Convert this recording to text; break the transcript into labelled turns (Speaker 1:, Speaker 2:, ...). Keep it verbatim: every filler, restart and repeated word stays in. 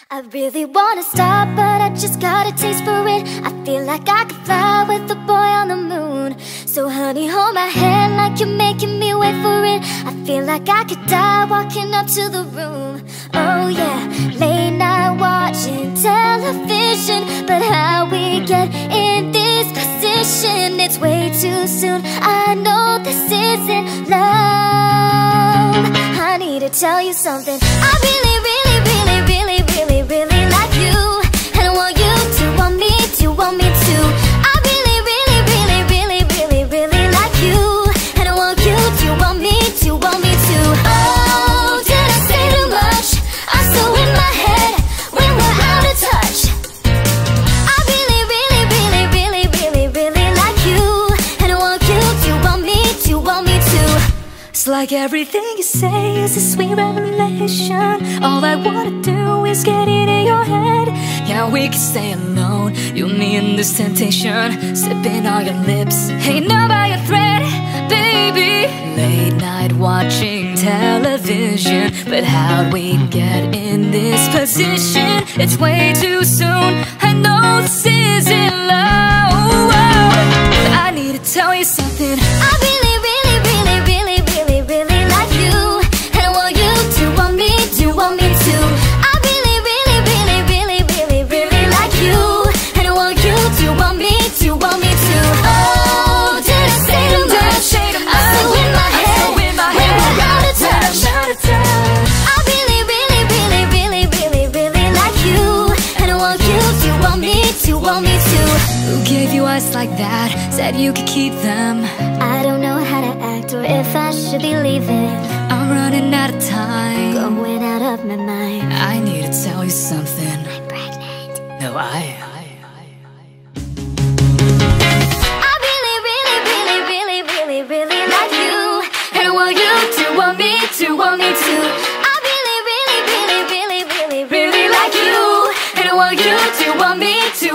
Speaker 1: I really wanna stop, but I just got a taste for it. I feel like I could fly with the boy on the moon. So honey, hold my hand like you're making me wait for it. I feel like I could die walking up to the room. Oh yeah, late night watching television, but how we get in this position, it's way too soon. I know this isn't love. I need to tell you something. I really, really, really, really, really, really like you, and I want you to want me, to want me too. I really, really, really, really, really, really like you, and I want you to want me, to want me too. Oh, did I say too much? I'm so in my head when we're out of touch. I really, really, really, really, really, really like you, and I want you to want me, to want me too. It's like everything you say is a sweet revelation. All I wanna do is get into your head. Yeah, we can stay alone, you, me, and this temptation, sipping on your lips, hanging out by a thread, baby. Late night watching television, but how'd we get in this position? It's way too soon, I know this isn't love. I need to tell you something. I really, really, really, really, really, really like you, and I want you to want me, to want me too. I really, really, really, really, really, really like you, and I want you to want me, to want me too. Oh, did I say too much? I'm so in my head when we're out of touch. I really, really, really, really, really, really like you, and I want you to want me, to want me too. Who gave you eyes like that? Said you could keep them. I don't know how to act or if I should be leaving. I'm running out of time, going out of my mind. I need to tell you something. I'm pregnant. No, I I really, really, really, really, really, really like you, and I want you to want me, to want me too. I really, really, really, really, really, really like you, and I want you to want me, to